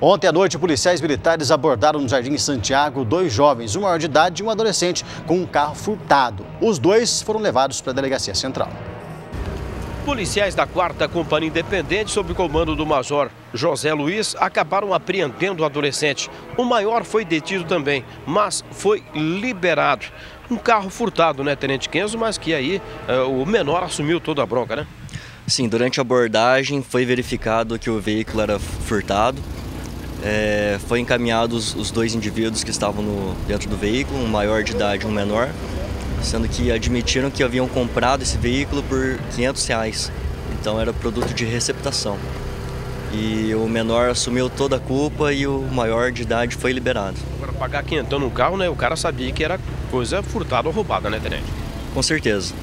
Ontem à noite, policiais militares abordaram no Jardim Santiago 2 jovens, um maior de idade e um adolescente, com um carro furtado. Os dois foram levados para a Delegacia Central. Policiais da 4ª Companhia Independente, sob o comando do Major José Luiz, acabaram apreendendo o adolescente. O maior foi detido também, mas foi liberado. Um carro furtado, né, Tenente Kenzo, mas que aí o menor assumiu toda a bronca, né? Sim, durante a abordagem foi verificado que o veículo era furtado. Foi encaminhados os 2 indivíduos que estavam dentro do veículo, um maior de idade e um menor, sendo que admitiram que haviam comprado esse veículo por R$500. Então era produto de receptação. E o menor assumiu toda a culpa e o maior de idade foi liberado. Agora, pagar quinhentão no carro, né? O cara sabia que era coisa furtada ou roubada, né, Tenente? Com certeza.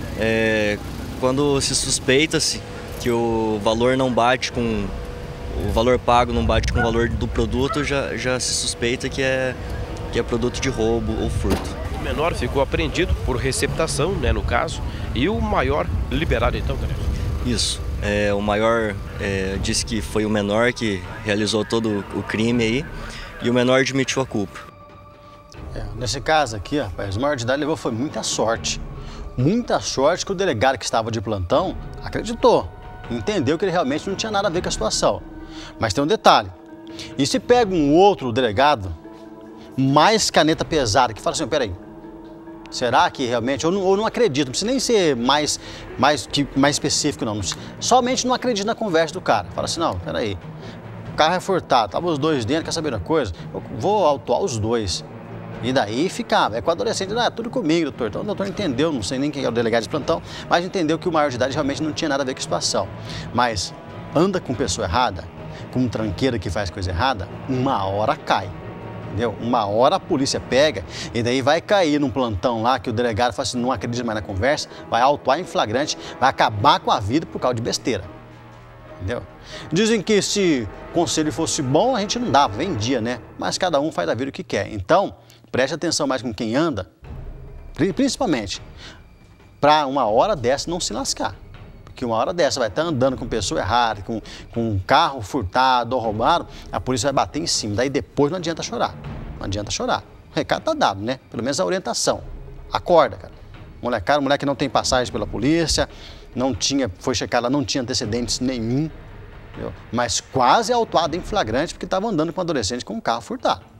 Quando se suspeita-se que o valor não bate com... O valor pago não bate com o valor do produto, já se suspeita que é produto de roubo ou furto. O menor ficou apreendido por receptação, né, no caso, e o maior liberado então, Tenente? Isso. O maior disse que foi o menor que realizou todo o crime aí, e o menor admitiu a culpa. Nesse caso aqui, rapaz, o maior de idade levou foi muita sorte. Muita sorte que o delegado que estava de plantão acreditou. Entendeu que ele realmente não tinha nada a ver com a situação. Mas tem um detalhe. E se pega um outro delegado, mais caneta pesada, que fala assim, peraí, será que realmente, eu não acredito, não precisa nem ser mais específico não, somente não acredito na conversa do cara. Fala assim, não, peraí, o carro é furtado, estavam os 2 dentro, quer saber uma coisa? Eu vou autuar os 2. E daí ficava, com o adolescente, tudo comigo, doutor. Então o doutor entendeu, não sei nem quem é o delegado de plantão, mas entendeu que o maior de idade realmente não tinha nada a ver com a situação. Mas anda com pessoa errada, com um tranqueira que faz coisa errada, uma hora cai. Entendeu? Uma hora a polícia pega e daí vai cair num plantão lá que o delegado fala assim, não acredita mais na conversa, vai autuar em flagrante, vai acabar com a vida por causa de besteira. Entendeu? Dizem que se o conselho fosse bom, a gente não dava, vendia, né? Mas cada um faz da vida o que quer. Então, preste atenção mais com quem anda, principalmente para uma hora dessa não se lascar. Porque uma hora dessa vai estar andando com pessoa errada, com um carro furtado ou roubado, a polícia vai bater em cima. Daí depois não adianta chorar. Não adianta chorar. O recado tá dado, né? Pelo menos a orientação. Acorda, cara. Moleque não tem passagem pela polícia, foi checada, não tinha antecedentes nenhum, entendeu? Mas quase autuado em flagrante porque estava andando com um adolescente com um carro furtado.